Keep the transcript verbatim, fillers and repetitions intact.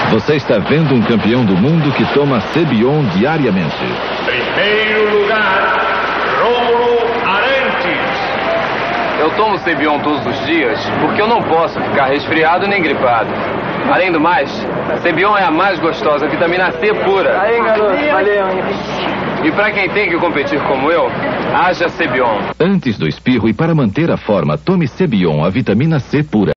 Você está vendo um campeão do mundo que toma Cebion diariamente. Primeiro lugar, Rômulo Arantes. Eu tomo Cebion todos os dias porque eu não posso ficar resfriado nem gripado. Além do mais, Cebion é a mais gostosa, vitamina C pura. Aí, garoto, valeu, hein? E pra quem tem que competir como eu, haja Cebion. Antes do espirro e para manter a forma, tome Cebion, a vitamina C pura.